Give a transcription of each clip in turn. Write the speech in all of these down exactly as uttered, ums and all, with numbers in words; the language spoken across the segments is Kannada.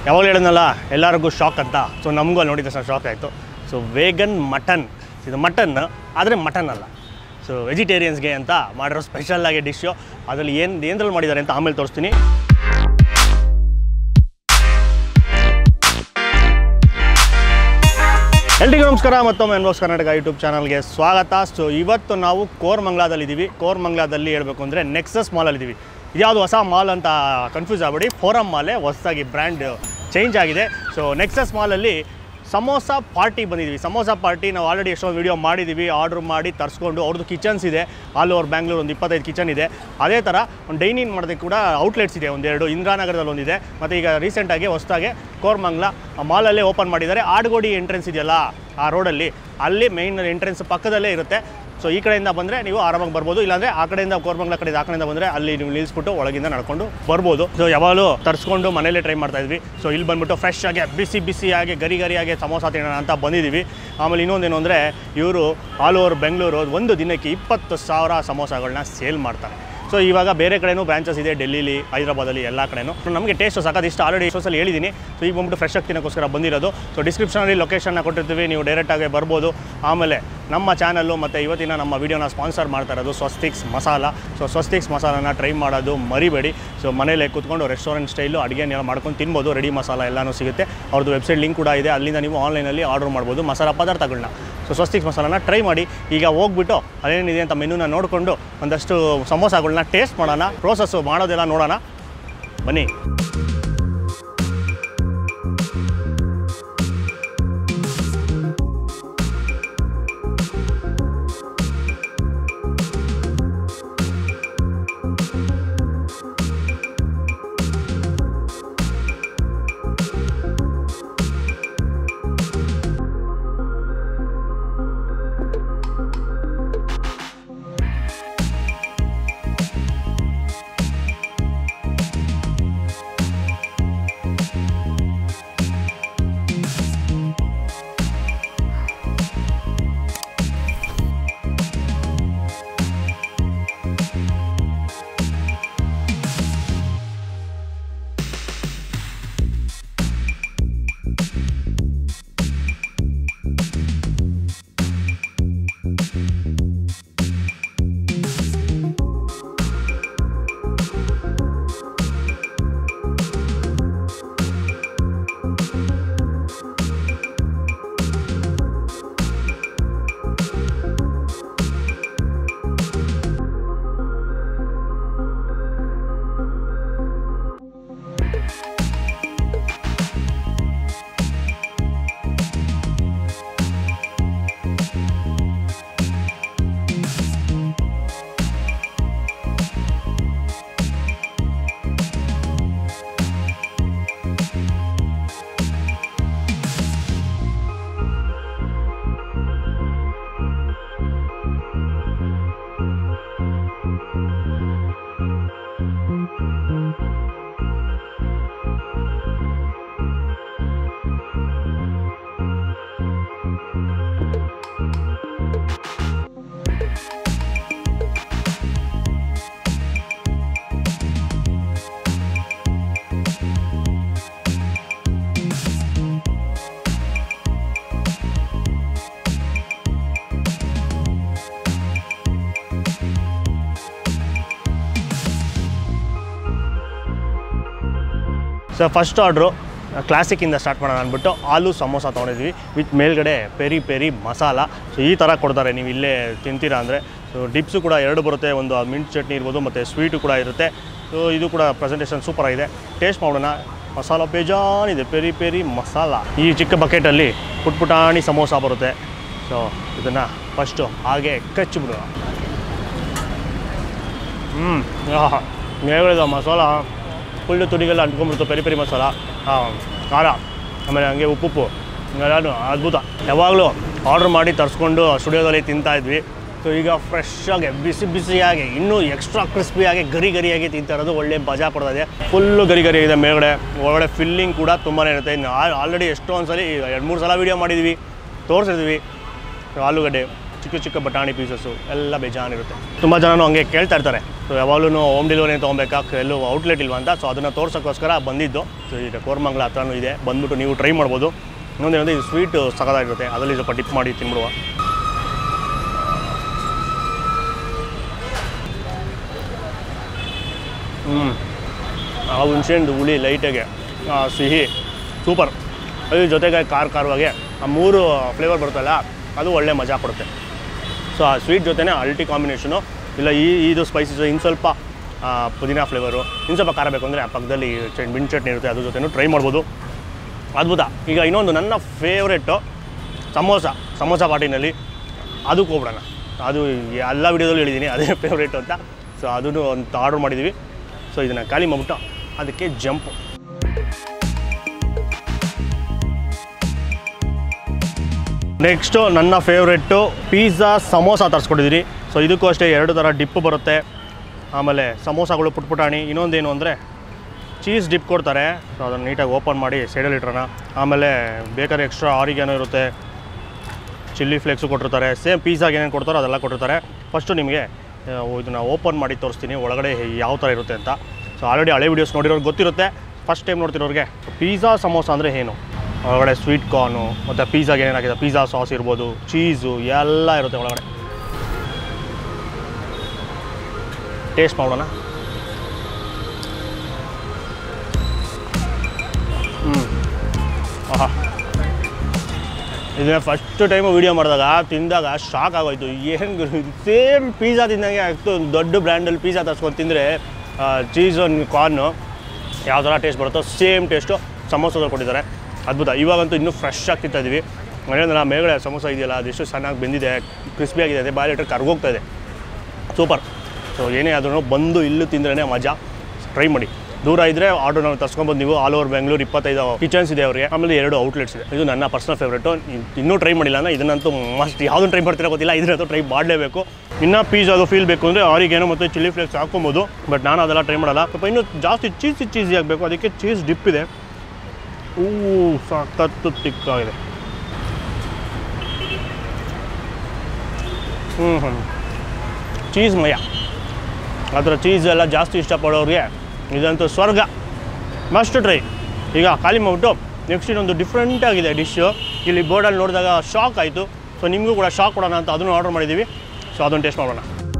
ಯಾವಾಗಲೂ ಹೇಳಿದ್ನಲ್ಲ ಎಲ್ಲರಿಗೂ ಶಾಕ್ ಅಂತ. ಸೊ ನಮಗೂ ಅಲ್ಲಿ ನೋಡಿದ ತಕ್ಷಣ ಶಾಕ್ ಆಯಿತು. ಸೊ ವೇಗನ್ ಮಟನ್, ಇದು ಮಟನ್ ಆದರೆ ಮಟನ್ ಅಲ್ಲ. ಸೊ ವೆಜಿಟೇರಿಯನ್ಸ್ಗೆ ಅಂತ ಮಾಡಿರೋ ಸ್ಪೆಷಲ್ಲಾಗಿ ಡಿಶ್ಶು. ಅದರಲ್ಲಿ ಏನು ಏನರಲ್ಲಿ ಮಾಡಿದ್ದಾರೆ ಅಂತ ಆಮೇಲೆ ತೋರಿಸ್ತೀನಿ. ಎಲ್ರಿಗೂ ನಮಸ್ಕಾರ, ಮತ್ತೊಮ್ಮೆ ಅನ್ಬಾಕ್ಸ್ ಕರ್ನಾಟಕ ಯೂಟ್ಯೂಬ್ ಚಾನಲ್ಗೆ ಸ್ವಾಗತ. ಸೊ ಇವತ್ತು ನಾವು ಕೋರಮಂಗಲದಲ್ಲಿದ್ದೀವಿ. ಕೋರಮಂಗಲದಲ್ಲಿ ಹೇಳಬೇಕು ಅಂದರೆ ನೆಕ್ಸಸ್ ಮಾಲಲ್ಲಿದ್ದೀವಿ. ಇದ್ಯಾವುದು ಹೊಸ ಮಾಲ್ ಅಂತ ಕನ್ಫ್ಯೂಸ್ ಆಗ್ಬಿಡಿ, ಫೋರಮ್ ಮಾಲೇ ಹೊಸದಾಗಿ ಬ್ರ್ಯಾಂಡ್ ಚೇಂಜ್ ಆಗಿದೆ. ಸೊ ನೆಕ್ಸಸ್ ಮಾಲಲ್ಲಿ ಸಮೋಸಾ ಪಾರ್ಟಿ ಬಂದಿದ್ದೀವಿ. ಸಮೋಸಾ ಪಾರ್ಟಿ ನಾವು ಆಲ್ರೆಡಿ ಎಷ್ಟೊಂದು ವೀಡಿಯೋ ಮಾಡಿದ್ದೀವಿ, ಆರ್ಡ್ರ್ ಮಾಡಿ ತರಿಸ್ಕೊಂಡು. ಅವ್ರದ್ದು ಕಿಚನ್ಸ್ ಇದೆ ಆಲ್ ಓವರ್ ಬ್ಯಾಂಗ್ಳೂರು, ಒಂದು ಇಪ್ಪತ್ತೈದು ಕಿಚನ್ ಇದೆ. ಅದೇ ಥರ ಒಂದು ಡೈನಿಂಗ್ ಮಾಡೋದಕ್ಕೆ ಕೂಡ ಔಟ್ಲೆಟ್ಸ್ ಇದೆ, ಒಂದೆರಡು ಇಂದಿರಾನಗರದಲ್ಲಿ ಒಂದಿದೆ, ಮತ್ತು ಈಗ ರೀಸೆಂಟಾಗಿ ಹೊಸದಾಗಿ ಕೋರಮಂಗಲ ಮಾಲಲ್ಲೇ ಓಪನ್ ಮಾಡಿದ್ದಾರೆ. ಆಡುಗೋಡಿ ಎಂಟ್ರೆನ್ಸ್ ಇದೆಯಲ್ಲ ಆ ರೋಡಲ್ಲಿ, ಅಲ್ಲಿ ಮೇಯ್ನ್ ಎಂಟ್ರೆನ್ಸ್ ಪಕ್ಕದಲ್ಲೇ ಇರುತ್ತೆ. ಸೊ ಈ ಕಡೆಯಿಂದ ಬಂದರೆ ನೀವು ಆರಾಮಾಗಿ ಬರ್ಬೋದು, ಇಲ್ಲಾಂದರೆ ಆ ಕಡೆಯಿಂದ ಕೋರಮಂಗಲ ಕಡೆ ಆ ಕಡೆಯಿಂದ ಬಂದರೆ ಅಲ್ಲಿ ನೀವು ನಿಲ್ಲಿಸ್ಬಿಟ್ಟು ಒಳಗಿಂದ ನಡ್ಕೊಂಡು ಬರ್ಬೋದು. ಸೊ ಯಾವಾಗಲೂ ತರಿಸ್ಕೊಂಡು ಮನೇಲೇ ಟ್ರೈ ಮಾಡ್ತಾ ಇದ್ವಿ. ಸೊ ಇಲ್ಲಿ ಬಂದುಬಿಟ್ಟು ಫ್ರೆಶ್ ಆಗಿ ಬಿಸಿ ಬಿಸಿಯಾಗಿ ಗರಿ ಗರಿಯಾಗಿ ಸಮೋಸ ತಿನ್ನೋಣ ಅಂತ ಬಂದಿದ್ದೀವಿ. ಆಮೇಲೆ ಇನ್ನೊಂದೇನು ಅಂದರೆ ಇವರು ಆಲ್ ಓವರ್ ಬೆಂಗಳೂರು ಒಂದು ದಿನಕ್ಕೆ ಇಪ್ಪತ್ತು ಸಾವಿರ ಸಮೋಸಗಳನ್ನ ಸೇಲ್ ಮಾಡ್ತಾರೆ. ಸೊ ಇವಾಗ ಬೇರೆ ಕಡೆನೂ ಬ್ರಾಂಚಸ್ ಇದೆ, ಡೆಲ್ಲಿಲಿ, ಹೈದರಾಬಾದಲ್ಲಿ, ಎಲ್ಲ ಕಡೆನೂ. ನಮಗೆ ಟೇಸ್ಟ್ ಸಖತ್ ಇಷ್ಟ, ಆಲ್ರೆಡಿ ಎಷ್ಟೊಂದಲ್ಲಿ ಹೇಳಿದ್ದೀನಿ. ಸೊ ಈಗ ಬಂದ್ಬಿಟ್ಟು ಫ್ರೆಶ್ ಆಗಿ ತಿನ್ನೋಕ್ಕೋಸ್ಕರ ಬಂದಿರೋದು. ಸೊ ಡಿಸ್ಕ್ರಿಪ್ಷನಲ್ಲಿ ಲೊಕೇಶನ್ನ ಕೊಟ್ಟಿರ್ತೀವಿ, ನೀವು ಡೈರೆಕ್ಟಾಗಿ ಬರ್ಬೋದು. ಆಮೇಲೆ ನಮ್ಮ ಚಾನಲ್ಲು ಮತ್ತು ಇವತ್ತಿನ ನಮ್ಮ ವೀಡಿಯೋನ ಸ್ಪಾನ್ಸರ್ ಮಾಡ್ತಾ ಇರೋದು ಸ್ವಸ್ತಿಕ್ಸ್ ಮಸಾಲ. ಸೊ ಸ್ವಸ್ತಿಕ್ಸ್ ಮಸಾಲಾನ ಟ್ರೈ ಮಾಡೋದು ಮರಿಬೇಡಿ. ಸೊ ಮನೇಲೆ ಕೂತ್ಕೊಂಡು ರೆಸ್ಟೋರೆಂಟ್ ಸ್ಟೈಲು ಅಡುಗೆನೆಲ್ಲ ಮಾಡ್ಕೊಂಡು ತಿನ್ಬೋದು. ರೆಡಿ ಮಸಾಲ ಎಲ್ಲನೂ ಸಿಗುತ್ತೆ. ಅವ್ರದ್ದು ವೆಬ್ಸೈಟ್ ಲಿಂಕ್ ಕೂಡ ಇದೆ, ಅಲ್ಲಿಂದ ನೀವು ಆನ್ಲೈನಲ್ಲಿ ಆರ್ಡರ್ ಮಾಡ್ಬೋದು ಮಸಾಲ ಪದಾರ್ಥಗಳನ್ನ. ಸೊ ಸ್ವಸ್ತಿಕ್ಸ್ ಮಸಾಲಾನ ಟ್ರೈ ಮಾಡಿ. ಈಗ ಹೋಗ್ಬಿಟ್ಟು ಅದೇನಿದೆ ಅಂತ ಮೆನುನ ನೋಡಿಕೊಂಡು ಒಂದಷ್ಟು ಸಮೋಸಗಳನ್ನ ಟೇಸ್ಟ್ ಮಾಡೋಣ, ಪ್ರೋಸೆಸ್ಸು ಮಾಡೋದೆಲ್ಲ ನೋಡೋಣ ಬನ್ನಿ. ಸೊ ಫಸ್ಟ್ ಆರ್ಡ್ರು ಕ್ಲಾಸಿಕ್ಕಿಂದ ಸ್ಟಾರ್ಟ್ ಮಾಡೋಣ ಅಂದ್ಬಿಟ್ಟು ಆಲೂ ಸಮೋಸ ತೊಗೊಂಡಿದ್ವಿ ವಿತ್ ಮೇಲ್ಗಡೆ ಪೆರಿ ಪೆರಿ ಮಸಾಲ. ಸೊ ಈ ಥರ ಕೊಡ್ತಾರೆ, ನೀವು ಇಲ್ಲೇ ತಿಂತೀರಾ ಅಂದರೆ. ಸೊ ಡಿಪ್ಸು ಕೂಡ ಎರಡು ಬರುತ್ತೆ, ಒಂದು ಮಿಂಟ್ ಚಟ್ನಿ ಇರ್ಬೋದು ಮತ್ತು ಸ್ವೀಟು ಕೂಡ ಇರುತ್ತೆ. ಸೊ ಇದು ಕೂಡ ಪ್ರೆಸೆಂಟೇಷನ್ ಸೂಪರಾಗಿದೆ. ಟೇಸ್ಟ್ ಮಾಡೋಣ. ಮಸಾಲ ಬೇಜಾನಿದೆ, ಪೆರಿ ಪೆರಿ ಮಸಾಲ. ಈ ಚಿಕ್ಕ ಬಕೆಟಲ್ಲಿ ಪುಟ್ ಪುಟಾಣಿ ಸಮೋಸ ಬರುತ್ತೆ. ಸೊ ಇದನ್ನು ಫಸ್ಟು ಹಾಗೆ ಕಚ್ಚಿಬಿಡೋಣ. ಹ್ಞೂ ಮೇಲ್ಗಡೆ ಮಸಾಲ ಫುಲ್ಲು ತುಡಿಗೆಲ್ಲ ಅಂಟ್ಕೊಂಡ್ಬಿಡ್ತು, ಪೆರಿ ಪೆರಿ ಮಸಾಲ, ಹಾಂ ಖಾರ, ಆಮೇಲೆ ಹಂಗೆ ಉಪ್ಪುಪ್ಪು ಎಲ್ಲನೂ ಅದ್ಭುತ. ಯಾವಾಗಲೂ ಆರ್ಡ್ರ್ ಮಾಡಿ ತರಿಸ್ಕೊಂಡು ಸ್ಟುಡಿಯೋದಲ್ಲಿ ತಿಂತಾಯಿದ್ವಿ. ಸೊ ಈಗ ಫ್ರೆಶ್ ಆಗಿ ಬಿಸಿ ಬಿಸಿಯಾಗಿ ಇನ್ನೂ ಎಕ್ಸ್ಟ್ರಾ ಕ್ರಿಸ್ಪಿಯಾಗಿ ಗರಿ ಗರಿಯಾಗಿ ತಿಂತಾ ಇರೋದು ಒಳ್ಳೆ ಮಜಾ ಕೊಡ್ತಾಯಿದೆ. ಫುಲ್ಲು ಗರಿ ಗರಿ ಇದೆ ಮೇಲ್ಗಡೆ, ಒಳಗಡೆ ಫಿಲ್ಲಿಂಗ್ ಕೂಡ ತುಂಬಾ ಇರುತ್ತೆ. ಇನ್ನು ಆಲ್ರೆಡಿ ಎಷ್ಟೊಂದು ಸಲ ಎರಡು ಮೂರು ಸಲ ವೀಡಿಯೋ ಮಾಡಿದ್ವಿ, ತೋರಿಸಿದ್ವಿ. ಆಲೂಗಡ್ಡೆ ಚಿಕ್ಕ ಚಿಕ್ಕ ಬಟಾಣಿ ಪೀಸಸ್ಸು ಎಲ್ಲ ಬೇಜಾನಿರುತ್ತೆ. ತುಂಬ ಜನನು ಹಂಗೆ ಕೇಳ್ತಾ ಇರ್ತಾರೆ, ಸೊ ಯಾವಾಗಲೂ ಹೋಮ್ ಡೆಲಿವರಿ ತೊಗೊಬೇಕಾ, ಎಲ್ಲೂ ಔಟ್ಲೆಟ್ ಇಲ್ವಾ ಅಂತ. ಸೊ ಅದನ್ನು ತೋರ್ಸೋಕ್ಕೋಸ್ಕರ ಬಂದಿದ್ದು. ಸೊ ಈಗ ಕೋರಮಂಗಲ ಹತ್ರನೂ ಇದೆ, ಬಂದ್ಬಿಟ್ಟು ನೀವು ಟ್ರೈ ಮಾಡ್ಬೋದು. ಇನ್ನೊಂದೇನಂದರೆ ಇದು ಸ್ವೀಟ್ ಸಖತ್ತಾಗಿರುತ್ತೆ, ಅದರಲ್ಲಿ ಸ್ವಲ್ಪ ಡಿಪ್ ಮಾಡಿ ತಿನ್ಬಿಡುವ. ಹ್ಞೂ ಆ ಹುಣಸೆಹಣ್ಣು ಹುಳಿ ಲೈಟಾಗೆ ಸಿಹಿ ಸೂಪರ್, ಅದ್ರ ಜೊತೆಗೆ ಖಾರ ಖಾರವಾಗಿ ಆ ಮೂರು ಫ್ಲೇವರ್ ಬರುತ್ತಲ್ಲ ಅದು ಒಳ್ಳೆ ಮಜಾ ಕೊಡುತ್ತೆ. ಸೊ ಆ ಸ್ವೀಟ್ ಜೊತೆನೇ ಅಲ್ಟಿ ಕಾಂಬಿನೇಷನು. ಇಲ್ಲ ಈ ಇದು ಸ್ಪೈಸಸ್ ಇನ್ನು ಸ್ವಲ್ಪ ಪುದೀನಾ ಫ್ಲೇವರು, ಇನ್ನು ಸ್ವಲ್ಪ ಖಾರ ಬೇಕು ಅಂದರೆ ಆ ಪಕ್ಕದಲ್ಲಿ ಬಿಣ್ ಚಟ್ನಿ ಇರುತ್ತೆ, ಅದ್ರ ಜೊತೆನೂ ಟ್ರೈ ಮಾಡ್ಬೋದು. ಅದ್ಭುತ. ಈಗ ಇನ್ನೊಂದು ನನ್ನ ಫೇವ್ರೆಟ್ಟು ಸಮೋಸ, ಸಮೋಸ ಪಾರ್ಟಿನಲ್ಲಿ ಅದಕ್ಕೆ ಹೋಗ್ಬಿಡೋಣ. ಅದು ಎಲ್ಲ ವಿಡಿಯೋದಲ್ಲೂ ಹೇಳಿದ್ದೀನಿ ಅದೇ ಫೇವ್ರೇಟು ಅಂತ. ಸೊ ಅದನ್ನು ಒಂದು ಆರ್ಡ್ರ್ ಮಾಡಿದ್ದೀವಿ. ಸೊ ಇದನ್ನು ಖಾಲಿ ಮಾಡಿಬಿಟ್ಟು ಅದಕ್ಕೆ ಜಂಪು. ನೆಕ್ಸ್ಟು ನನ್ನ ಫೇವ್ರೆಟ್ಟು ಪಿಜ್ಜಾ ಸಮೋಸ ತರಿಸ್ಕೊಟ್ಟಿದ್ದೀನಿ. ಸೊ ಇದಕ್ಕೂ ಅಷ್ಟೇ ಎರಡು ಥರ ಡಿಪ್ಪು ಬರುತ್ತೆ. ಆಮೇಲೆ ಸಮೋಸಗಳು ಪುಟ್ಪುಟಾಣಿ. ಇನ್ನೊಂದೇನು ಅಂದರೆ ಚೀಸ್ ಡಿಪ್ ಕೊಡ್ತಾರೆ. ಸೊ ಅದನ್ನು ನೀಟಾಗಿ ಓಪನ್ ಮಾಡಿ ಸೈಡಲ್ಲಿ ಇಟ್ರೋಣ. ಆಮೇಲೆ ಬೇಕಾದ್ರೆ ಎಕ್ಸ್ಟ್ರಾ ಆರಿಗೇನೋ ಇರುತ್ತೆ, ಚಿಲ್ಲಿ ಫ್ಲೇಕ್ಸು ಕೊಟ್ಟಿರ್ತಾರೆ. ಸೇಮ್ ಪಿಜ್ಜಾಗೆ ಏನೇನು ಕೊಡ್ತಾರೋ ಅದೆಲ್ಲ ಕೊಟ್ಟಿರ್ತಾರೆ. ಫಸ್ಟು ನಿಮಗೆ ಇದನ್ನು ಓಪನ್ ಮಾಡಿ ತೋರಿಸ್ತೀನಿ ಒಳಗಡೆ ಯಾವ ಥರ ಇರುತ್ತೆ ಅಂತ. ಸೊ ಆಲ್ರೆಡಿ ಹಳೆ ವೀಡಿಯೋಸ್ ನೋಡಿರೋರು ಗೊತ್ತಿರುತ್ತೆ, ಫಸ್ಟ್ ಟೈಮ್ ನೋಡ್ತಿರೋರಿಗೆ ಪಿಜ್ಜಾ ಸಮೋಸ ಅಂದರೆ ಏನು, ಒಳಗಡೆ ಸ್ವೀಟ್ ಕಾರ್ನು ಮತ್ತು ಪಿಜ್ಜಾಗೆ ಏನೇನಾಗಿದೆ, ಪಿಜ್ಜಾ ಸಾಸ್ ಇರ್ಬೋದು, ಚೀಸು ಎಲ್ಲ ಇರುತ್ತೆ ಒಳಗಡೆ. ಟೇಸ್ಟ್ ಮಾಡೋಣ. ಹ್ಞೂ ಆಹಾ, ಇದನ್ನ ಫಸ್ಟ್ ಟೈಮು ವೀಡಿಯೋ ಮಾಡಿದಾಗ ತಿಂದಾಗ ಶಾಕ್ ಆಗೋಯ್ತು. ಏನು ಸೇಮ್ ಪಿಜ್ಜಾ ತಿಂದಂಗೆ ಆಗ್ತು. ದೊಡ್ಡ ಬ್ರ್ಯಾಂಡಲ್ಲಿ ಪಿಜ್ಜಾ ತರ್ಸ್ಕೊಂಡು ತಿಂದರೆ ಚೀಸು ಕಾರ್ನು ಯಾವ ಥರ ಟೇಸ್ಟ್ ಬರುತ್ತೋ ಸೇಮ್ ಟೇಸ್ಟು ಸಮೋಸದಲ್ಲಿ ಕೊಟ್ಟಿದ್ದಾರೆ. ಅದ್ಭುತ. ಇವಾಗಂತೂ ಇನ್ನೂ ಫ್ರೆಶ್ ಆಗಿ ತಿಂತಾ ಇದ್ದೀವಿ. ಮನೆಯಿಂದ ಮೇಲ್ಗಡೆ ಸಮೋಸ ಇದೆಯಲ್ಲ ಅದೆಷ್ಟು ಚೆನ್ನಾಗಿ ಬೆಂದಿದೆ, ಕ್ರಿಸ್ಪಿಯಾಗಿದೆ, ಬಾಯಲ್ಲಿ ಕರ್ಗೋಗ್ತಾ ಇದೆ. ಸೂಪರ್. ಸೊ ಏನೇ ಆದ್ರೂ ಬಂದು ಇಲ್ಲೂ ತಿಂದ್ರೇ ಮಜಾ. ಟ್ರೈ ಮಾಡಿ. ದೂರ ಇದ್ದರೆ ಆರ್ಡರ್ ನಾವು ತರ್ಸ್ಕೊಬೋದು ನೀವು. ಆಲ್ ಓವರ್ ಬೆಂಗಳೂರು ಇಪ್ಪತ್ತೈದು ಕಿಚನ್ಸ್ ಇದೆ ಅವರಿಗೆ. ಆಮೇಲೆ ಎರಡು ಔಟ್ಲೆಟ್ಸ್ ಇದೆ. ಇದು ನನ್ನ ಪರ್ಸನಲ್ ಫೇವ್ರೇಟು. ಇನ್ನೂ ಟ್ರೈ ಮಾಡಿಲ್ಲ ಅಂದರೆ ಇದನ್ನಂತೂ ಮಸ್ಟ್. ಯಾವುದನ್ನು ಟ್ರೈ ಮಾಡ್ತೀರಾ ಗೊತ್ತಿಲ್ಲ, ಇದನ್ನಂತೂ ಟ್ರೈ ಮಾಡಲೇಬೇಕು. ಇನ್ನೂ ಪಿಜ್ಜಾದು ಫೀಲ್ ಬೇಕು ಅಂದರೆ ಆರಿಗೇನೋ ಮತ್ತು ಚಿಲ್ಲಿ ಫ್ಲೇಕ್ಸ್ ಹಾಕೊಬೋದು. ಬಟ್ ನಾನು ಅದೆಲ್ಲ ಟ್ರೈ ಮಾಡಲ್ಲ. ಸ್ವಲ್ಪ ಇನ್ನೂ ಜಾಸ್ತಿ ಚೀಸಿ ಚೀಸಿ ಆಗಬೇಕು, ಅದಕ್ಕೆ ಚೀಸ್ ಡಿಪ್ ಇದೆ. ಹೂ ಸಖತ್ತು ತಿಕ್ಕಾಗಿದೆ. ಹ್ಞೂ ಹ್ಞೂ ಚೀಸ್ ಮಯ. ಆ ಥರ ಚೀಸ್ ಎಲ್ಲ ಜಾಸ್ತಿ ಇಷ್ಟಪಡೋರಿಗೆ ಇದಂತೂ ಸ್ವರ್ಗ. Must try. ಈಗ ಖಾಲಿ ಮಾಡಿಬಿಟ್ಟು ನೆಕ್ಸ್ಟ್ ಇನ್ನೊಂದು ಡಿಫ್ರೆಂಟ್ ಆಗಿದೆ ಡಿಶ್ಶು. ಇಲ್ಲಿ ಬೋರ್ಡಲ್ಲಿ ನೋಡಿದಾಗ ಶಾಕ್ ಆಯಿತು. ಸೊ ನಿಮಗೂ ಕೂಡ ಶಾಕ್ ಕೊಡೋಣ ಅಂತ ಅದನ್ನು ಆರ್ಡರ್ ಮಾಡಿದ್ದೀವಿ. ಸೊ ಅದನ್ನು ಟೇಸ್ಟ್ ಮಾಡೋಣ.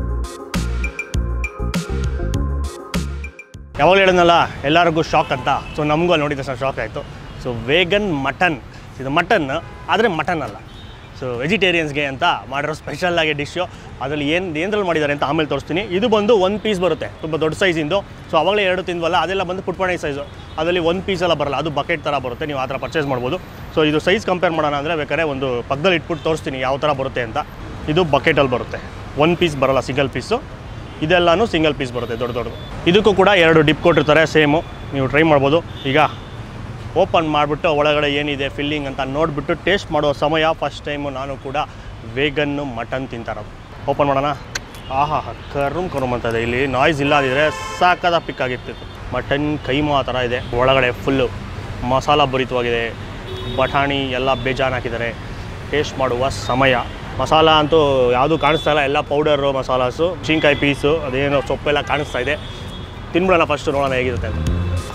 ಯಾವಾಗಲೂ ಹೇಳಿದ್ನಲ್ಲ ಎಲ್ಲರಿಗೂ ಶಾಕ್ ಅಂತ. ಸೊ ನಮಗೂ ಅಲ್ಲಿ ನೋಡಿದ ತಕ್ಷಣ ಶಾಕ್ ಆಯಿತು. ಸೊ ವೇಗನ್ ಮಟನ್, ಇದು ಮಟನ್ ಆದರೆ ಮಟನ್ ಅಲ್ಲ. ಸೊ ವೆಜಿಟೇರಿಯನ್ಸ್ಗೆ ಅಂತ ಮಾಡಿರೋ ಸ್ಪೆಷಲ್ಲಾಗಿ ಡಿಶ್ಶು. ಅದರಲ್ಲಿ ಏನು ಏನರಲ್ಲಿ ಮಾಡಿದ್ದಾರೆ ಅಂತ ಆಮೇಲೆ ತೋರಿಸ್ತೀನಿ. ಇದು ಬಂದು ಒಂದು ಪೀಸ್ ಬರುತ್ತೆ, ತುಂಬ ದೊಡ್ಡ ಸೈಜಿಂದು. ಸೊ ಅವಾಗಲೇ ಎರಡು ತಿಂದ್ವಲ್ಲ, ಅದೆಲ್ಲ ಬಂದು ಪುಟ್ಪಣಿ ಸೈಜು. ಅದರಲ್ಲಿ ಒಂದು ಪೀಸೆಲ್ಲ ಬರಲ್ಲ, ಅದು ಬಕೆಟ್ ಥರ ಬರುತ್ತೆ. ನೀವು ಆ ಥರ ಪರ್ಚೇಸ್ ಮಾಡ್ಬೋದು. ಸೊ ಇದು ಸೈಜ್ ಕಂಪೇರ್ ಮಾಡೋಣ ಅಂದರೆ ಬೇಕಾದ್ರೆ ಒಂದು ಪಕ್ಕದಲ್ಲಿ ಇಟ್ಬಿಟ್ಟು ತೋರಿಸ್ತೀನಿ ಯಾವ ಥರ ಬರುತ್ತೆ ಅಂತ. ಇದು ಬಕೆಟಲ್ಲಿ ಬರುತ್ತೆ, ಒಂದು ಪೀಸ್ ಬರೋಲ್ಲ, ಸಿಂಗಲ್ ಪೀಸು. ಇದೆಲ್ಲನೂ ಸಿಂಗಲ್ ಪೀಸ್ ಬರುತ್ತೆ ದೊಡ್ಡ ದೊಡ್ಡದು. ಇದಕ್ಕೂ ಕೂಡ ಎರಡು ಡಿಪ್ ಕೊಟ್ಟಿರ್ತಾರೆ ಸೇಮು. ನೀವು ಟ್ರೈ ಮಾಡ್ಬೋದು. ಈಗ ಓಪನ್ ಮಾಡಿಬಿಟ್ಟು ಒಳಗಡೆ ಏನಿದೆ ಫಿಲ್ಲಿಂಗ್ ಅಂತ ನೋಡಿಬಿಟ್ಟು ಟೇಸ್ಟ್ ಮಾಡೋ ಸಮಯ. ಫಸ್ಟ್ ಟೈಮು ನಾನು ಕೂಡ ವೇಗನ್ನು ಮಟನ್ ತಿಂತಾರೋದು. ಓಪನ್ ಮಾಡೋಣ. ಆಹಾ ಕರುಮ್ ಕರುಮ್ ಅಂತ ಇದೆ. ಇಲ್ಲಿ ನಾಯ್ಸ್ ಇಲ್ಲದಿದ್ರೆ ಸಾಕಾದ ಪಿಕ್ ಆಗಿರ್ತಿತ್ತು. ಮಟನ್ ಕೈಮಾ ಥರ ಇದೆ. ಒಳಗಡೆ ಫುಲ್ಲು ಮಸಾಲ ಭರಿತವಾಗಿದೆ. ಬಟಾಣಿ ಎಲ್ಲ ಬೇಜಾನ್ ಹಾಕಿದ್ದಾರೆ. ಟೇಸ್ಟ್ ಮಾಡುವ ಸಮಯ. ಮಸಾಲ ಅಂತೂ ಯಾವುದೂ ಕಾಣಿಸ್ತಾ ಇಲ್ಲ, ಎಲ್ಲ ಪೌಡರು ಮಸಾಲಾಸು. ಚಿಂಕಾಯಿ ಪೀಸು ಅದೇನೋ ಸೊಪ್ಪೆಲ್ಲ ಕಾಣಿಸ್ತಾ ಇದೆ. ತಿನ್ಬಿಡೋಣ ಫಸ್ಟು, ನೋಡೋಣ ಹೇಗಿರುತ್ತೆ ಅಂತ.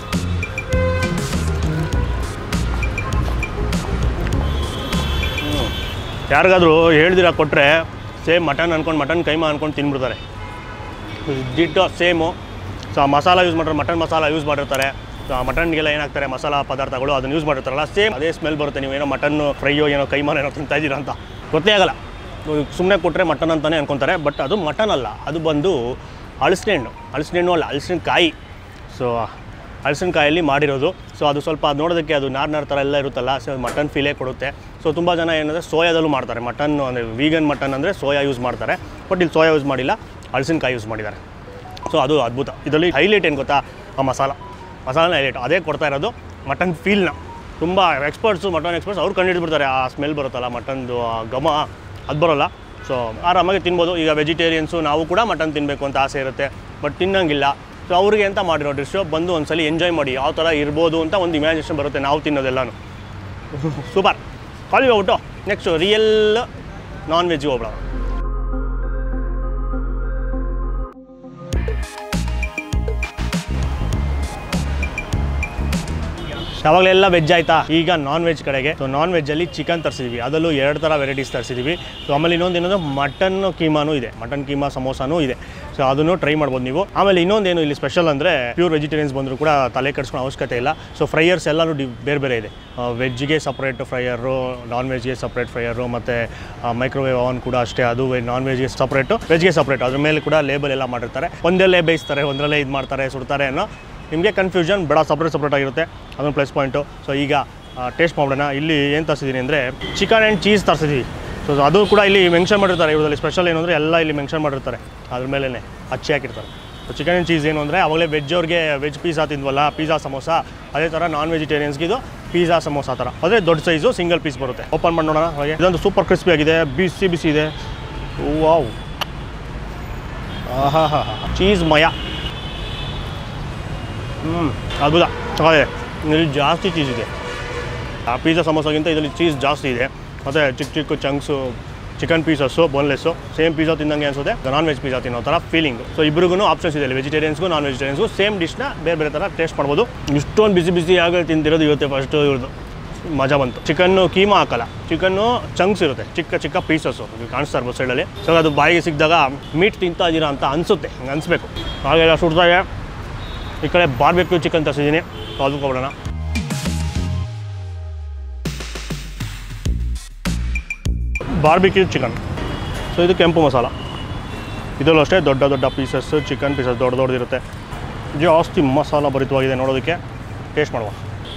ಯಾರಿಗಾದರೂ ಹೇಳ್ದಿರ ಕೊಟ್ಟರೆ ಸೇಮ್ ಮಟನ್ ಅಂದ್ಕೊಂಡು ಮಟನ್ ಕೈಮಾ ಅಂದ್ಕೊಂಡು ತಿನ್ಬಿಡ್ತಾರೆ. Ditto same. ಸೊ ಆ ಮಸಾಲ ಯೂಸ್ ಮಾಡಿದ್ರೆ ಮಟನ್ ಮಸಾಲ ಯೂಸ್ ಮಾಡಿರ್ತಾರೆ. ಸೊ ಆ ಮಟನ್ಗೆಲ್ಲ ಏನಾಗ್ತಾರೆ ಮಸಾಲ ಪದಾರ್ಥಗಳು ಅದನ್ನು ಯೂಸ್ ಮಾಡಿರ್ತಾರಲ್ಲ, ಸೇಮ್ ಅದೇ ಸ್ಮೆಲ್ ಬರುತ್ತೆ. ನೀವೇನೋ ಮಟನ್ನು ಫ್ರೈಯೋ ಏನೋ ಕೈಮಾನ ಏನೋ ತಿಂತಾ ಇದ್ದೀರಾ ಅಂತ ಗೊತ್ತೇ ಆಗಲ್ಲ. ಸುಮ್ಮನೆ ಕೊಟ್ಟರೆ ಮಟನ್ ಅಂತಲೇ ಅನ್ಕೊತಾರೆ. ಬಟ್ ಅದು ಮಟನ್ ಅಲ್ಲ, ಅದು ಬಂದು ಹಲಸಿನ ಹಣ್ಣು. ಹಲಸಿನ ಹಣ್ಣು ಅಲ್ಲ, ಹಲಸಿನಕಾಯಿ. ಸೊ ಹಲಸಿನಕಾಯಲ್ಲಿ ಮಾಡಿರೋದು. ಸೊ ಅದು ಸ್ವಲ್ಪ ಅದು ನೋಡೋದಕ್ಕೆ ಅದು ನಾರ್ ನಾರ್ ಥರ ಎಲ್ಲ ಇರುತ್ತಲ್ಲ, ಸೊ ಮಟನ್ ಫೀಲೇ ಕೊಡುತ್ತೆ. ಸೊ ತುಂಬ ಜನ ಏನಂದರೆ ಸೋಯಾದಲ್ಲೂ ಮಾಡ್ತಾರೆ ಮಟನ್. ಅಂದರೆ ವೀಗನ್ ಮಟನ್ ಅಂದರೆ ಸೋಯಾ ಯೂಸ್ ಮಾಡ್ತಾರೆ. ಬಟ್ ಇಲ್ಲಿ ಸೋಯಾ ಯೂಸ್ ಮಾಡಿಲ್ಲ, ಹಲಸಿನಕಾಯಿ ಯೂಸ್ ಮಾಡಿದ್ದಾರೆ. ಸೊ ಅದು ಅದ್ಭುತ. ಇದರಲ್ಲಿ ಹೈಲೈಟ್ ಏನು ಗೊತ್ತಾ, ಆ ಮಸಾಲ ಮಸಾಲನ ಹೈಲೈಟ್ ಅದೇ ಕೊಡ್ತಾ ಇರೋದು ಮಟನ್ ಫೀಲ್ನ. ತುಂಬ ಎಕ್ಸ್ಪರ್ಟ್ಸು, ಮಟನ್ ಎಕ್ಸ್ಪರ್ಟ್ಸ್ ಅವ್ರು ಕಂಡುಹಿಡಿದ್ಬಿಡ್ತಾರೆ. ಆ ಸ್ಮೆಲ್ ಬರುತ್ತಲ್ಲ ಮಟನ್ದು, ಆ ಘಮ ಅದು ಬರೋಲ್ಲ. ಸೊ ಆರಾಮಾಗಿ ತಿನ್ಬೋದು. ಈಗ ವೆಜಿಟೇರಿಯನ್ಸು ನಾವು ಕೂಡ ಮಟನ್ ತಿನ್ನಬೇಕು ಅಂತ ಆಸೆ ಇರುತ್ತೆ, ಬಟ್ ತಿನ್ನಂಗಿಲ್ಲ. ಸೊ ಅವ್ರಿಗೆ ಅಂತ ಮಾಡಿರೋ ಡಿಶ್ಶು ಬಂದು ಒಂದು ಸಲ ಎಂಜಾಯ್ ಮಾಡಿ ಯಾವ ಥರ ಇರ್ಬೋದು ಅಂತ ಒಂದು ಇಮ್ಯಾಜಿನೇಷನ್ ಬರುತ್ತೆ ನಾವು ತಿನ್ನೋದೆಲ್ಲನೂ. ಸೂಪರ್. ಖಾಲಿ ಹೋಗ್ಬಿಟ್ಟು ನೆಕ್ಸ್ಟು ರಿಯಲ್ ನಾನ್ ವೆಜ್ ಹೋಗ್ಬಿಡೋಣ. ಅವಾಗಲೆಲ್ಲ ವೆಜ್ ಆಯಿತಾ, ಈಗ ನಾನ್ ವೆಜ್ ಕಡೆಗೆ. ಸೊ ನಾನ್ ವೆಜ್ಜಲ್ಲಿ ಚಿಕನ್ ತರಿಸಿದ್ವಿ, ಅದರಲ್ಲೂ ಎರಡು ಥರ ವೆರೈಟೀಸ್ ತರಿಸಿದ್ವಿ. ಸೊ ಆಮೇಲೆ ಇನ್ನೊಂದು ಏನಂದ್ರೆ ಮಟನ್ ಕೀಮಾನೂ ಇದೆ, ಮಟನ್ ಕೀಮಾ ಸಮೋಸಾನೂ ಇದೆ. ಸೊ ಅದನ್ನು ಟ್ರೈ ಮಾಡ್ಬೋದು ನೀವು. ಆಮೇಲೆ ಇನ್ನೊಂದೇನು ಇಲ್ಲಿ ಸ್ಪೆಷಲ್ ಅಂದರೆ ಪ್ಯೂರ್ ವೆಜಿಟೇರಿಯನ್ಸ್ ಬಂದರೂ ಕೂಡ ತಲೆ ಕೆಡಿಸ್ಕೊಳ್ಳೋ ಅವಶ್ಯಕತೆ ಇಲ್ಲ. ಸೊ ಫ್ರೈಯರ್ಸ್ ಎಲ್ಲನೂ ಡಿ ಬೇರೆ ಬೇರೆ ಇದೆ. ವೆಜ್ಗೆ ಸಪ್ರೇಟ್ ಫ್ರೈಯರು, ನಾನ್ ವೆಜ್ಗೆ ಸಪ್ರೇಟ್ ಫ್ರೈಯರು, ಮತ್ತು ಮೈಕ್ರೋವೇವ್ ಅವನ್ ಕೂಡ ಅಷ್ಟೇ, ಅದು ನಾನ್ ವೆಜ್ಗೆ ಸಪ್ರೇಟು, ವೆಜ್ಗೆ ಸಪ್ರೇಟ್. ಅದ್ರ ಮೇಲೆ ಕೂಡ ಲೇಬಲ್ ಎಲ್ಲ ಮಾಡಿರ್ತಾರೆ. ಒಂದರಲ್ಲೇ ಬೇಯಿಸ್ತಾರೆ, ಒಂದರಲ್ಲೇ ಇದು ಮಾಡ್ತಾರೆ, ಸುಡ್ತಾರೆ ಅನ್ನೋ ನಿಮಗೆ ಕನ್ಫ್ಯೂಷನ್ ಬೇಡ, ಸಪ್ರೇಟ್ ಸಪ್ರೇಟ್ ಆಗಿರುತ್ತೆ. ಅದೊಂದು ಪ್ಲಸ್ ಪಾಯಿಂಟು. ಸೊ ಈಗ ಟೇಸ್ಟ್ ಮಾಡೋಣ. ಇಲ್ಲಿ ಏನು ತರಿಸಿದ್ದೀನಿ ಅಂದರೆ ಚಿಕನ್ ಆ್ಯಂಡ್ ಚೀಸ್ ತರಿಸಿದ್ದೀವಿ. ಸೊ ಅದು ಕೂಡ ಇಲ್ಲಿ ಮೆನ್ಷನ್ ಮಾಡಿರ್ತಾರೆ. ಇವ್ರಲ್ಲಿ ಸ್ಪೆಷಲ್ ಏನು ಅಂದರೆ ಎಲ್ಲ ಇಲ್ಲಿ ಮೆನ್ಷನ್ ಮಾಡಿರ್ತಾರೆ, ಅದ್ರ ಮೇಲೇ ಹಚ್ಚಿ ಹಾಕಿರ್ತಾರೆ. ಸೊ ಚಿಕನ್ ಆ್ಯಂಡ್ ಚೀಸ್ ಏನು ಅಂದರೆ ಅವಾಗಲೇ ವೆಜ್ ಅವ್ರಿಗೆ ವೆಜ್ ಪಿಜ್ಜಾ ತಿಂದ್ವಲ್ಲ, ಪಿಜ್ಜಾ ಸಮೋಸ, ಅದೇ ಥರ ನಾನ್ ವೆಜಿಟೇರಿಯನ್ಸ್ಗೆ ಇದು ಪಿಜ್ಜಾ ಸಮೋಸ ಥರ. ಅದೇ ದೊಡ್ಡ ಸೈಜು ಸಿಂಗಲ್ ಪೀಸ್ ಬರುತ್ತೆ. ಓಪನ್ ಮಾಡಿ ನೋಡೋಣ. ಹಾಗೆ ಇದೊಂದು ಸೂಪರ್ ಕ್ರಿಸ್ಪಿ ಆಗಿದೆ, ಬಿಸಿ ಬಿಸಿ ಇದೆ. ವಾವ್, ಆಹಾ ಹಾ ಹಾ ಚೀಸ್ ಮಯ. ಹ್ಞೂ ಅದ್ಭುತ, ಚೆನ್ನಾಗಿದೆ. ಇಲ್ಲಿ ಜಾಸ್ತಿ ಚೀಸ್ ಇದೆ. ಆ ಪಿಜ್ಜಾ ಸಮೋಸಾಗಿಂತ ಇದರಲ್ಲಿ ಚೀಸ್ ಜಾಸ್ತಿ ಇದೆ. ಮತ್ತು ಚಿಕ್ಕ ಚಿಕ್ಕ chunks chicken pieces, boneless, same pizza ತಿಂದಂಗೆ ಅನಿಸುತ್ತೆ. ನಾನ್ ವೆಜ್ ಪಿಜ್ಜಾ ತಿನ್ನೋ ಥರ ಫೀಲಿಂಗು. ಸೊ ಇಬ್ಬರಿಗೂ ಆಪ್ಷನ್ಸ್ ಇದೆ, ವೆಜಿಟೇರಿಯನ್ಸ್ಗೂ ನಾನ್ ವೆಜಿಟೇರಿಯನ್ಸ್ಗೂ ಸೇಮ್ ಡಿಶ್ನ ಬೇರೆ ಬೇರೆ ಥರ ಟೇಸ್ಟ್ ಮಾಡ್ಬೋದು. ಇಷ್ಟೊಂದು ಬಿಸಿ ಬಿಸಿ ಆಗ ತಿಂದಿರೋದು ಇವತ್ತೆ ಫಸ್ಟು ಇವ್ರದ್ದು ಮಜಾ ಬಂತು. ಚಿಕನ್ನು ಕೀಮಾ ಹಾಕಲ್ಲ, ಚಿಕನ್ನು ಚಂಕ್ಸ್ ಇರುತ್ತೆ, ಚಿಕ್ಕ ಚಿಕ್ಕ ಪೀಸಸ್ಸು ಕಾಣಿಸ್ತಾ ಇರ್ಬೋದು ಸೈಡಲ್ಲಿ. ಸೊ ಅದು ಬಾಯಿಗೆ ಸಿಕ್ಕಿದಾಗ ಮೀಟ್ ತಿಂತಾ ಇದ್ದೀರಾ ಅಂತ ಅನಿಸುತ್ತೆ, ಹಂಗೆ ಅನಿಸ್ಬೇಕು. ಹಾಗೆಲ್ಲ ಸುಡ್ತಾಗೆ. ಈ ಕಡೆ ಬಾರ್ಬೆಕ್ಯೂ ಚಿಕನ್ ತರಿಸಿದ್ದೀನಿ, ಅದು ಕೊಡೋಣ. Barbecue chicken. ಸೊ ಇದು ಕೆಂಪು ಮಸಾಲ. ಇದರಲ್ಲೂ ಅಷ್ಟೇ ದೊಡ್ಡ ದೊಡ್ಡ ಪೀಸಸ್ಸು, ಚಿಕನ್ ಪೀಸಸ್ ದೊಡ್ಡ ದೊಡ್ಡದಿರುತ್ತೆ. ಜಾಸ್ತಿ ಮಸಾಲ ಭರಿತವಾಗಿದೆ ನೋಡೋದಕ್ಕೆ. ಟೇಸ್ಟ್ ಮಾಡುವ.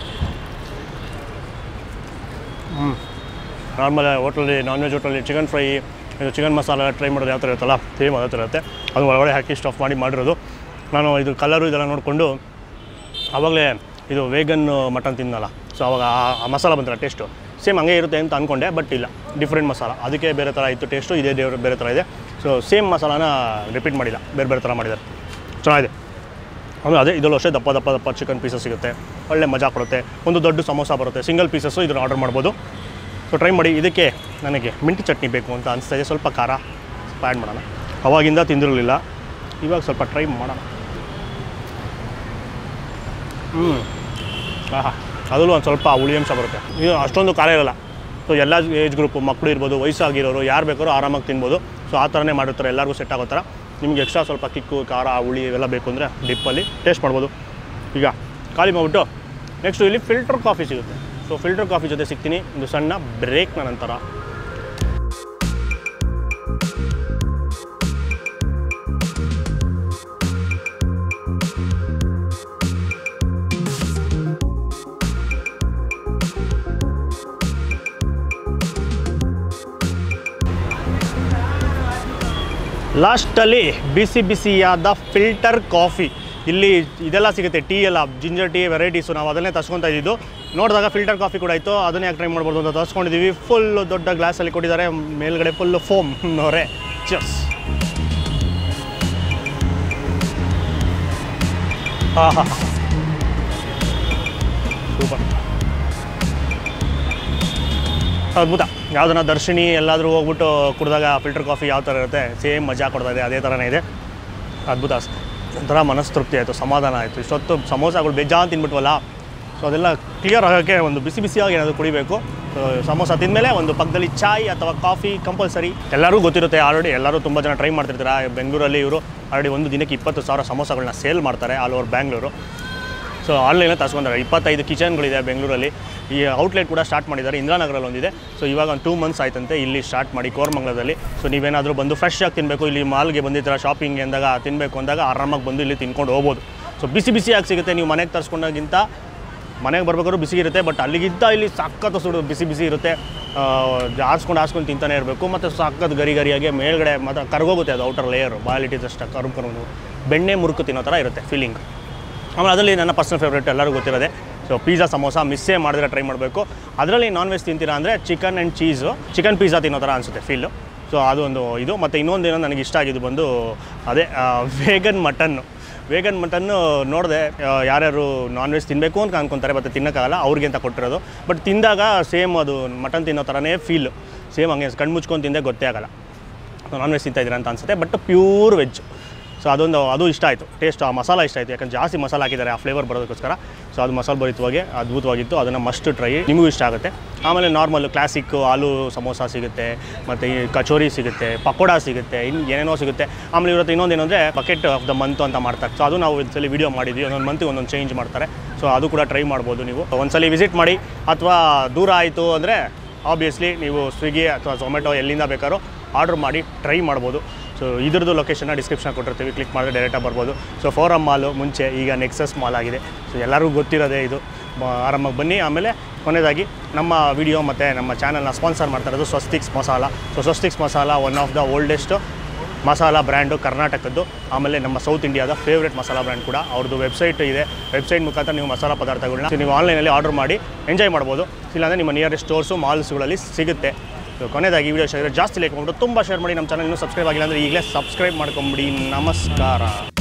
ಹ್ಞೂ ನಾರ್ಮಲ್ ಹೋಟ್ಲಲ್ಲಿ, ನಾನ್ ವೆಜ್ ಹೋಟ್ಲಲ್ಲಿ ಚಿಕನ್ ಫ್ರೈ, ಇದು ಚಿಕನ್ ಮಸಾಲ ಟ್ರೈ ಮಾಡೋದು ಯಾವ ಥರ ಇರುತ್ತಲ್ಲ, ಸೇಮ್ ಅದೇ ಥರ ಇರುತ್ತೆ. ಅದು ಒಳಗಡೆ ಹಾಕಿ ಸ್ಟಫ್ ಮಾಡಿ ಮಾಡಿರೋದು. ನಾನು ಇದು ಕಲರು ಇದೆಲ್ಲ ನೋಡಿಕೊಂಡು ಆವಾಗಲೇ ಇದು ವೇಗನ್ ಮಟನ್ ತಿನ್ನಲ್ಲ. ಸೊ ಅವಾಗ ಆ ಮಸಾಲ ಬಂತಲ್ಲ ಟೇಸ್ಟು ಸೇಮ್ ಹಂಗೆ ಇರುತ್ತೆ ಅಂತ ಅಂದ್ಕೊಂಡೆ, ಬಟ್ ಇಲ್ಲ, ಡಿಫ್ರೆಂಟ್ ಮಸಾಲ. ಅದಕ್ಕೆ ಬೇರೆ ಥರ ಇತ್ತು ಟೇಸ್ಟು, ಇದೇ ದೇವ್ರ ಬೇರೆ ಥರ ಇದೆ. ಸೊ ಸೇಮ್ ಮಸಾಲಾನ ರಿಪೀಟ್ ಮಾಡಿಲ್ಲ, ಬೇರೆ ಬೇರೆ ಥರ ಮಾಡಿದ್ದಾರೆ. ಚೆನ್ನಾಗಿದೆ. ಆಮೇಲೆ ಅದೇ ಇದರಲ್ಲೂ ಅಷ್ಟೇ ದಪ್ಪ ದಪ್ಪ ದಪ್ಪ ಚಿಕನ್ ಪೀಸಸ್ ಸಿಗುತ್ತೆ, ಒಳ್ಳೆ ಮಜಾ ಕೊಡುತ್ತೆ. ಒಂದು ದೊಡ್ಡ ಸಮೋಸ ಬರುತ್ತೆ, ಸಿಂಗಲ್ ಪೀಸಸ್ಸು, ಇದನ್ನು ಆರ್ಡರ್ ಮಾಡ್ಬೋದು. ಸೊ ಟ್ರೈ ಮಾಡಿ. ಇದಕ್ಕೆ ನನಗೆ ಮಿಂಟ್ ಚಟ್ನಿ ಬೇಕು ಅಂತ ಅನಿಸ್ತಾ ಇದೆ, ಸ್ವಲ್ಪ ಖಾರ ಸ್ವಲ್ಪ ಆ್ಯಡ್ ಮಾಡೋಣ. ಅವಾಗಿಂದ ತಿಂದಿರಲಿಲ್ಲ, ಇವಾಗ ಸ್ವಲ್ಪ ಟ್ರೈ ಮಾಡೋಣ. ಹ್ಞೂ ಆಹಾ, ಅದರಲ್ಲೂ ಒಂದು ಸ್ವಲ್ಪ ಹುಳಿ ಅಂಶ ಬರುತ್ತೆ. ಇದು ಅಷ್ಟೊಂದು ಖಾರ ಇರೋಲ್ಲ. ಸೊ ಎಲ್ಲ ಏಜ್ ಗ್ರೂಪು, ಮಕ್ಕಳು ಇರ್ಬೋದು, ವಯಸ್ಸಾಗಿರೋರು, ಯಾರು ಬೇಕಾದ್ರೂ ಆರಾಮಾಗಿ ತಿನ್ಬೋದು. ಸೊ ಆ ಥರನೇ ಮಾಡಿರ್ತಾರೆ, ಎಲ್ಲರಿಗೂ ಸೆಟ್ ಆಗೋ ಥರ. ನಿಮ್ಗೆ ಎಕ್ಸ್ಟ್ರಾ ಸ್ವಲ್ಪ ಕಿಕ್ಕು, ಖಾರ, ಹುಳಿ ಇವೆಲ್ಲ ಬೇಕು ಅಂದರೆ ಡಿಪ್ಪಲ್ಲಿ ಟೇಸ್ಟ್ ಮಾಡ್ಬೋದು. ಈಗ ಖಾಲಿ ಮಾಡಿಬಿಟ್ಟು ನೆಕ್ಸ್ಟು ಇಲ್ಲಿ ಫಿಲ್ಟರ್ ಕಾಫಿ ಸಿಗುತ್ತೆ. ಸೊ ಫಿಲ್ಟರ್ ಕಾಫಿ ಜೊತೆ ಸಿಗ್ತೀನಿ ಒಂದು ಸಣ್ಣ ಬ್ರೇಕ್ನ ನಂತರ. ಲಾಸ್ಟಲ್ಲಿ ಬಿಸಿ ಬಿಸಿಯಾದ ಫಿಲ್ಟರ್ ಕಾಫಿ. ಇಲ್ಲಿ ಇದೆಲ್ಲ ಸಿಗುತ್ತೆ, ಟೀ ಎಲ್ಲ, ಜಿಂಜರ್ ಟೀ ವೆರೈಟೀಸು. ನಾವು ಅದನ್ನೇ ತರ್ಸ್ಕೊತಾ ಇದ್ದಿದ್ದು. ನೋಡಿದಾಗ ಫಿಲ್ಟರ್ ಕಾಫಿ ಕೂಡ ಇತ್ತು, ಅದನ್ನೇ ಯಾಕೆ ಟ್ರೈ ಮಾಡ್ಬೋದು ಅಂತ ತರ್ಸ್ಕೊಂಡಿದ್ದೀವಿ. ಫುಲ್ಲು ದೊಡ್ಡ ಗ್ಲಾಸಲ್ಲಿ ಕೊಟ್ಟಿದ್ದಾರೆ, ಮೇಲ್ಗಡೆ ಫುಲ್ಲು ಫೋಮ್ ನೋರೆ. ಚಸ್. ಹಾಂ ಹಾಂ ಸೂಪರ್, ಅದ್ಭುತ. ಯಾವುದನ್ನ ದರ್ಶಿನಿ ಎಲ್ಲಾದರೂ ಹೋಗ್ಬಿಟ್ಟು ಕುಡಿದಾಗ ಫಿಲ್ಟರ್ ಕಾಫಿ ಯಾವ ಥರ ಇರುತ್ತೆ, ಸೇಮ್ ಮಜಾ ಕೊಡ್ತಾ ಇದೆ, ಅದೇ ಥರನೇ ಇದೆ. ಅದ್ಭುತ. ಒಂಥರ ಮನಸ್ತೃಪ್ತಿ ಆಯಿತು, ಸಮಾಧಾನ ಆಯಿತು. ಇಷ್ಟೊತ್ತು ಸಮೋಸಾಗಳು ಬೇಜಾನ್ ತಿನ್ಬಿಟ್ವಲ್ಲ, ಸೊ ಅದೆಲ್ಲ ಕ್ಲಿಯರ್ ಆಗೋಕ್ಕೆ ಒಂದು ಬಿಸಿ ಬಿಸಿಯಾಗಿ ಏನಾದರೂ ಕುಡಿಬೇಕು. ಸಮೋಸ ತಿಂದಮೇಲೆ ಒಂದು ಪಕ್ಕದಲ್ಲಿ ಚಾಯ್ ಅಥವಾ ಕಾಫಿ ಕಂಪಲ್ಸರಿ. ಎಲ್ಲರಿಗೂ ಗೊತ್ತಿರುತ್ತೆ ಆಲ್ರೆಡಿ, ಎಲ್ಲರೂ ತುಂಬ ಜನ ಟ್ರೈ ಮಾಡ್ತಿರ್ತಾರೆ. ಬೆಂಗಳೂರಲ್ಲಿ ಇವರು ಆಲ್ರೆಡಿ ಒಂದು ದಿನಕ್ಕೆ ಇಪ್ಪತ್ತು ಸಾವಿರ ಸಮೋಸಗಳನ್ನ ಸೇಲ್ ಮಾಡ್ತಾರೆ ಆಲ್ ಓವರ್ ಬ್ಯಾಂಗ್ಳೂರು. ಸೊ ಆನ್ಲೈನಲ್ಲಿ ತರ್ಸ್ಕೊಂತಾರೆ. ಇಪ್ಪತ್ತೈದು ಕಿಚನ್ಗಳಿದೆ ಬೆಂಗಳೂರಲ್ಲಿ. ಈ ಔಟ್ಲೆಟ್ ಕೂಡ ಸ್ಟಾರ್ಟ್ ಮಾಡಿದ್ದಾರೆ, ಇಂದಿರಾನಗರಲ್ಲಿ ಒಂದಿದೆ. ಸೊ ಇವಾಗ ಒಂದು ಟೂ ಮಂತ್ಸ್ ಆಯ್ತಂತೆ ಇಲ್ಲಿ ಸ್ಟಾರ್ಟ್ ಮಾಡಿ ಕೋರಮಂಗಲದಲ್ಲಿ. ಸೊ ನೀವೇನಾದರೂ ಬಂದು ಫ್ರೆಶ್ ಆಗಿ ತಿನ್ನಬೇಕು, ಇಲ್ಲಿ ಮಾಲ್ಗೆ ಬಂದಿರ್ತೀರ ಶಾಪಿಂಗ್ ಅಂದಾಗ ತಿನ್ನಬೇಕು ಅಂದಾಗ ಆರಾಮಾಗಿ ಬಂದು ಇಲ್ಲಿ ತಿನ್ಕೊಂಡು ಹೋಗ್ಬೋದು. ಸೊ ಬಿಸಿ ಬಿಸಿಯಾಗಿ ಸಿಗುತ್ತೆ. ನೀವು ಮನೆಗೆ ತರಿಸ್ಕೊಂಡಾಗಿಂತ ಮನೆಗೆ ಬರ್ಬೇಕಾದ್ರೂ ಬಿಸಿ ಇರುತ್ತೆ, ಬಟ್ ಅಲ್ಲಿಗಿಂತ ಇಲ್ಲಿ ಸಕ್ಕತ್ತು ಸುಡು ಬಿಸಿ ಬಿಸಿ ಇರುತ್ತೆ. ಆರಿಸ್ಕೊಂಡು ಆರಿಸ್ಕೊಂಡು ತಿಂತಾನೆ ಇರಬೇಕು. ಮತ್ತು ಸಕ್ಕತ್ತು ಗರಿ ಗರಿಯಾಗಿ ಮೇಲ್ಗಡೆ ಮತ್ತು ಕರ್ಗೋಗುತ್ತೆ ಅದು ಔಟರ್ ಲೇಯರು, ಬಾಯಲ್ಲಿಟ್ಟಿದ್ದು ಅಷ್ಟು ಕರು ಕರು ಬೆಣ್ಣೆ ಮುರುಕು ತಿನ್ನೋ ಥರ ಇರುತ್ತೆ ಫೀಲಿಂಗ್. ಆಮೇಲೆ ಅದರಲ್ಲಿ ನನ್ನ ಪರ್ಸನಲ್ ಫೇವ್ರೇಟ್ ಎಲ್ಲರಿಗೂ ಗೊತ್ತಿರೋದೆ. ಸೊ ಪಿಜ್ಜಾ ಸಮೋಸ ಮಿಸ್ಸೇ ಮಾಡಿದ್ರೆ ಟ್ರೈ ಮಾಡಬೇಕು. ಅದರಲ್ಲಿ ನಾನ್ ವೆಜ್ ತಿಂತೀರಾ ಅಂದರೆ chicken and cheese, chicken pizza ತಿನ್ನೋ ಥರ ಅನಿಸುತ್ತೆ ಫೀಲು. ಸೊ ಅದೊಂದು ಇದು. ಮತ್ತು ಇನ್ನೊಂದೇನೋ ನನಗೆ ಇಷ್ಟ ಆಗಿದ್ದು ಬಂದು ಅದೇ ವೇಗನ್ ಮಟನ್ನು. ವೇಗನ್ ಮಟನ್ನು ನೋಡಿದೆ, ಯಾರ್ಯಾರು ನಾನ್ ವೆಜ್ ತಿನ್ನಬೇಕು ಅಂತ ಅನ್ಕೊತಾರೆ, ಮತ್ತು ತಿನ್ನೋಕ್ಕಾಗಲ್ಲ ಅವ್ರಿಗೆ ಅಂತ ಕೊಟ್ಟಿರೋದು. ಬಟ್ ತಿಂದಾಗ ಸೇಮ್ ಅದು ಮಟನ್ ತಿನ್ನೋ ಥರನೇ ಫೀಲು, ಸೇಮ್ ಹಂಗೆ ಕಣ್ಣು ಮುಚ್ಕೊಂಡು ತಿಂದೆ ಗೊತ್ತೇ ಆಗಲ್ಲ ನಾನ್ ವೆಜ್ ತಿಂತಾಯಿದ್ದೀರಾ ಅಂತ ಅನಿಸುತ್ತೆ. But pure veg. ಸೊ ಅದೊಂದು ಅದು ಇಷ್ಟ ಆಯಿತು, ಟೇಸ್ಟ್ ಆ ಮಸಾಲ ಇಷ್ಟ ಆಯಿತು, ಯಾಕಂದ್ರೆ ಜಾಸ್ತಿ ಮಸಾಲ ಹಾಕಿದ್ದಾರೆ ಆ ಫ್ಲೇವರ್ ಬರೋದಕ್ಕೋಸ್ಕರ. ಸೊ ಅದು ಮಸಾಲೆ ಭರಿತವಾಗಿ ಅದ್ಭುತವಾಗಿತ್ತು, ಅದನ್ನು ಮಸ್ಟ್ ಟ್ರೈ, ನಿಮಗೂ ಇಷ್ಟ ಆಗುತ್ತೆ. ಆಮೇಲೆ ನಾರ್ಮಲ್ ಕ್ಲಾಸಿಕ್ ಆಲೂ ಸಮೋಸ ಸಿಗುತ್ತೆ, ಮತ್ತು ಈ ಕಚೋರಿ ಸಿಗುತ್ತೆ, ಪಕೋಡ ಸಿಗುತ್ತೆ, ಇನ್ನು ಏನೇನೋ ಸಿಗುತ್ತೆ. ಆಮೇಲೆ ಇವತ್ತು ಇನ್ನೊಂದು ಏನಂದರೆ ಬಕೆಟ್ ಆಫ್ ದ ಮಂತ್ ಅಂತ ಮಾಡ್ತಾರೆ. ಸೊ ಅದು ನಾವು ಒಂದ್ಸಲಿ ವೀಡಿಯೋ ಮಾಡಿದ್ವಿ, ಒಂದೊಂದು ಮಂತಿಗೆ ಒಂದೊಂದು ಚೇಂಜ್ ಮಾಡ್ತಾರೆ. ಸೊ ಅದು ಕೂಡ ಟ್ರೈ ಮಾಡ್ಬೋದು ನೀವು. ಒಂದ್ಸಲಿ ವಿಸಿಟ್ ಮಾಡಿ. ಅಥವಾ ದೂರ ಆಯಿತು ಅಂದರೆ ಆಬ್ವಿಯಸ್ಲಿ ನೀವು ಸ್ವಿಗ್ಗಿ ಅಥವಾ ಝೊಮ್ಯಾಟೊ ಎಲ್ಲಿಂದ ಬೇಕಾದ್ರೂ ಆರ್ಡ್ರ್ ಮಾಡಿ ಟ್ರೈ ಮಾಡ್ಬೋದು. ಸೊ ಇದ್ರದ್ದು ಲೊಕೇಶನ್ನ ಡಿಸ್ಕ್ರಿಪ್ಷನ್ ಕೊಟ್ಟಿರ್ತೀವಿ, ಕ್ಲಿಕ್ ಮಾಡಿದ್ರೆ ಡೈರೆಕ್ಟಾಗಿ ಬರ್ಬೋದು. ಸೊ ಫೋರಮ್ ಮಾಲು ಮುಂಚೆ ಈಗ ನೆಕ್ಸಸ್ ಮಾಲ್ ಆಗಿದೆ. ಸೊ ಎಲ್ಲರಿಗೂ ಗೊತ್ತಿರೋದೇ ಇದು. ಆರಾಮಾಗಿ ಬನ್ನಿ. ಆಮೇಲೆ ಕೊನೆಯದಾಗಿ ನಮ್ಮ ವಿಡಿಯೋ ಮತ್ತು ನಮ್ಮ ಚಾನಲ್ನ ಸ್ಪಾನ್ಸರ್ ಮಾಡ್ತಾ ಇರೋದು Swastiks Masala. So Swastiks Masala one of the oldest masala brand ಕರ್ನಾಟಕದ್ದು. ಆಮೇಲೆ ನಮ್ಮ ಸೌತ್ ಇಂಡಿಯಾದ ಫೇವ್ರೇಟ್ ಮಸಾಲ ಬ್ರ್ಯಾಂಡ್ ಕೂಡ. ಅವ್ರದ್ದು ವೆಬ್ಸೈಟ್ ಇದೆ, ವೆಬ್ಸೈಟ್ ಮುಖಾಂತರ ನೀವು ಮಸಾಲ ಪದಾರ್ಥಗಳನ್ನ ನೀವು ಆನ್ಲೈನಲ್ಲಿ ಆರ್ಡರ್ ಮಾಡಿ ಎಂಜಾಯ್ ಮಾಡ್ಬೋದು. ಇಲ್ಲಾಂದರೆ ನಿಮ್ಮ ನಿಯರೆಸ್ಟ್ ಸ್ಟೋರ್ಸು ಮಾಲ್ಸ್ಗಳಲ್ಲಿ ಸಿಗುತ್ತೆ. ಸೊ ಕೊನೆಯದಾಗಿ ವಿಡಿಯೋ ಶೇರ್ ಜಾಸ್ತಿ ಲೈಕ್ ಮಾಡಿಬಿಟ್ಟು ತುಂಬ ಶೇರ್ ಮಾಡಿ. ನಮ್ಮ ಚಾನಲ್ ಇನ್ನೂ ಸಬ್ಸ್ಕ್ರೈಬ್ ಆಗಿಲ್ಲ ಅಂದರೆ ಈಗಲೇ ಸಬ್ಸ್ಕ್ರೈಬ್ ಮಾಡ್ಕೊಂಬಿಡಿ. ನಮಸ್ಕಾರ.